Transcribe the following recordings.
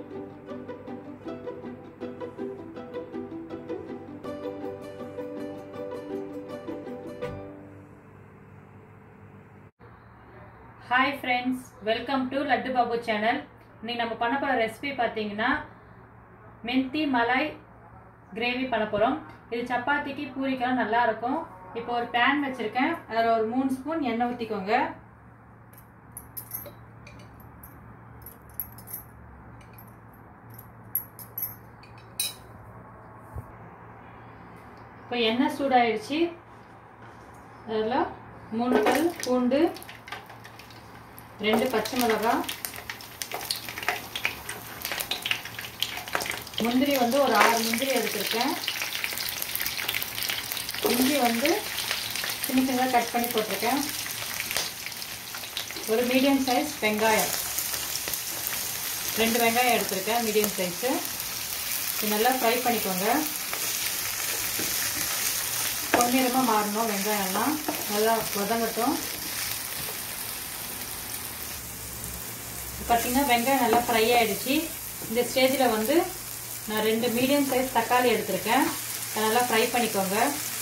Hi friends, welcome to Laddu Babu channel. இன்னைக்கு நம்ம பண்ண போற ரெசிபி பாத்தீங்கன்னா மெந்தி மலாய் கிரேவி பண்ண போறோம். இது சப்பாத்திக்கு பூரிக்கெல்லாம் நல்லா இருக்கும். இப்போ ஒரு pan வச்சிருக்கேன். அதுல ஒரு 3 ஸ்பூன் எண்ணெய் ஊத்திக்கோங்க. இப்போ எண்ணெய் சூடாயிடுச்சு. அதுல 3 பல் பூண்டு, 2 பச்சை மிளகாய், முந்திரி வந்து ஒரு 6 முந்திரி எடுத்துருக்கேன். இஞ்சி வந்து சின்ன சின்னதாக கட் பண்ணி போட்டிருக்கேன். ஒரு மீடியம் சைஸ் வெங்காயம், 2 வெங்காயம் எடுத்துருக்கேன் மீடியம் சைஸு. இது நல்லா ஃப்ரை பண்ணிக்கோங்க. பொன்னிறமாக மாறணும் வெங்காயம்லாம், நல்லா வதங்கட்டும். பார்த்தீங்கன்னா வெங்காயம் நல்லா ஃப்ரை ஆகிடுச்சு. இந்த ஸ்டேஜில் வந்து நான் 2 மீடியம் சைஸ் தக்காளி எடுத்திருக்கேன். அதை நல்லா ஃப்ரை பண்ணிக்கோங்க.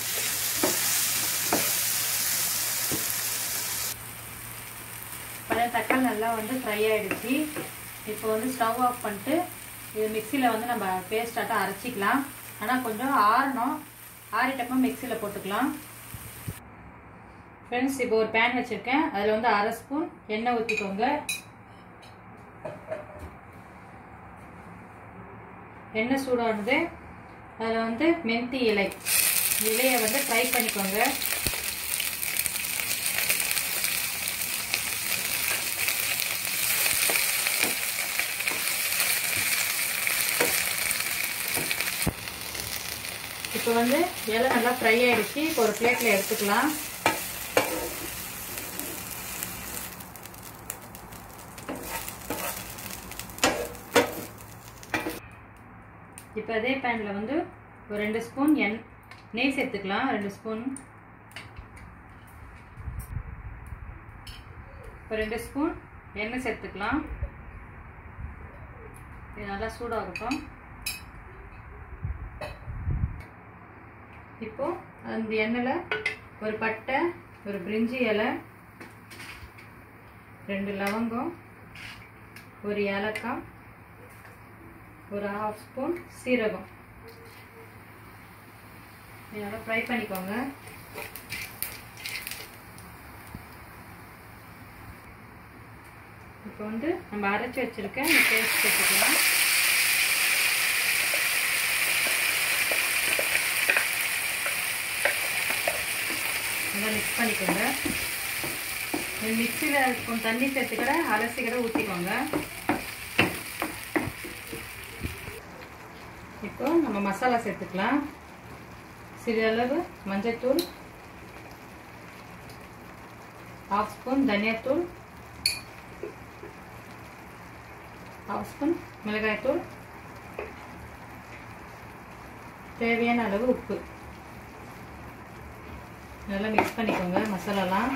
தக்காளி நல்லா வந்து ஃப்ரை ஆகிடுச்சு. இப்போ வந்து ஸ்டவ் ஆஃப் பண்ணிட்டு இது மிக்சியில் வந்து நம்ம பேஸ்டாட்டம் அரைச்சிக்கலாம். ஆனால் கொஞ்சம் ஆறணும். ஆறிட்டப்போ மிக்சியில் போட்டுக்கலாம். ஃப்ரெண்ட்ஸ், இப்போ ஒரு பேன் வச்சுருக்கேன். அதில் வந்து 1/2 ஸ்பூன் எண்ணெய் ஊற்றிக்கோங்க. எண்ணெய் சூடானது அதில் வந்து மெந்தி இலையை வந்து ஃப்ரை பண்ணிக்கோங்க. இப்போ வந்து இலை நல்லா ஃப்ரை ஆகிடுச்சு. இப்போ ஒரு பிளேட்டில் எடுத்துக்கலாம். இப்போ அதே பேனில் வந்து ஒரு 2 ஸ்பூன் நெய் சேர்த்துக்கலாம். 2 ஸ்பூன். இப்போ 2 ஸ்பூன் எண்ணெய் சேர்த்துக்கலாம். இது நல்லா சூடாகட்டும். இப்போ அந்த எண்ணெயில் ஒரு பட்டை, ஒரு பிரிஞ்சி இலை, 2 லவங்கம், ஒரு ஏலக்காய், ஒரு 1/2 ஸ்பூன் சீரகம். இதெல்லாம் ஃப்ரை பண்ணிக்கோங்க. இப்போ வந்து நம்ம அரைச்சி வச்சிருக்க இந்த பேஸ்ட் சேர்த்துக்கலாம். நல்லா மிக்ஸ் பண்ணிக்கோங்க. மிக்சியில் கொஞ்சம் தண்ணி சேர்த்துக்கிற அலசிக்கிற ஊற்றிக்கோங்க. இப்போ நம்ம மசாலா சேர்த்துக்கலாம். சிறிதளவு மஞ்சள்தூள், 1/2 ஸ்பூன் தனியாத்தூள், 1/2 ஸ்பூன் மிளகாய்த்தூள், தேவையான அளவு உப்பு. நல்லா மிக்ஸ் பண்ணிக்கோங்க மசாலாலாம்.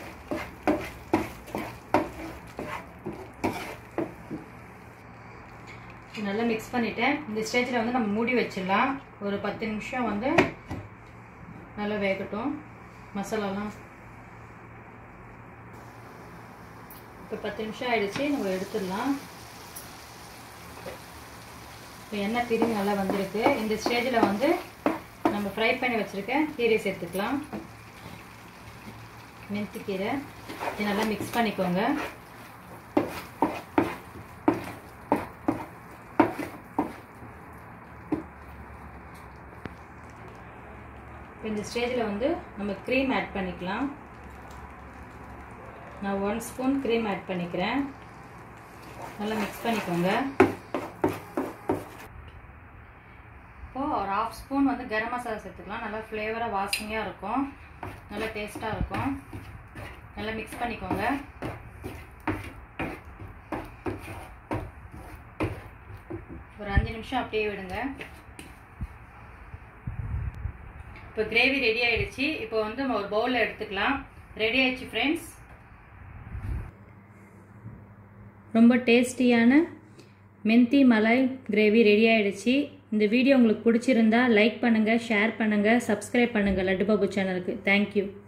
நல்லா மிக்ஸ் பண்ணிட்டேன். இந்த ஸ்டேஜில் வந்து நம்ம மூடி வச்சிடலாம். ஒரு 10 நிமிஷம் வந்து நல்லா வேகட்டும் மசாலாலாம். இப்போ 10 நிமிஷம் ஆயிடுச்சு. நம்ம எடுத்துடலாம். இப்போ எண்ணெய் திரும்பி நல்லா வந்திருக்கு. இந்த ஸ்டேஜில் வந்து நம்ம ஃப்ரை பண்ணி வச்சுருக்க கீரை சேர்த்துக்கலாம். மெந்தி கீரை. இது நல்லா மிக்ஸ் பண்ணிக்கோங்க. இந்த ஸ்டேஜில் வந்து நம்ம க்ரீம் ஆட் பண்ணிக்கலாம். நான் 1 ஸ்பூன் க்ரீம் ஆட் பண்ணிக்கிறேன். நல்லா மிக்ஸ் பண்ணிக்கோங்க. இப்போது ஒரு 1/2 ஸ்பூன் வந்து கரம் மசாலா சேர்த்துக்கலாம். நல்லா ஃப்ளேவராக வாசனையாக இருக்கும், நல்லா டேஸ்ட்டாக இருக்கும். நல்லா மிக்ஸ் பண்ணிக்கோங்க. ஒரு 5 நிமிஷம் அப்படியே விடுங்க. இப்போ கிரேவி ரெடி ஆயிடுச்சு. இப்போ வந்து நம்ம ஒரு பவுலில் எடுத்துக்கலாம். ரெடி ஆயிடுச்சு ஃப்ரெண்ட்ஸ். ரொம்ப டேஸ்டியான மெந்தி மலாய் கிரேவி ரெடி ஆயிடுச்சு. இந்த வீடியோ உங்களுக்கு பிடிச்சிருந்தா லைக் பண்ணுங்கள், ஷேர் பண்ணுங்கள், சப்ஸ்கிரைப் பண்ணுங்கள் லட்டு பாபு சேனலுக்கு. தேங்க்யூ.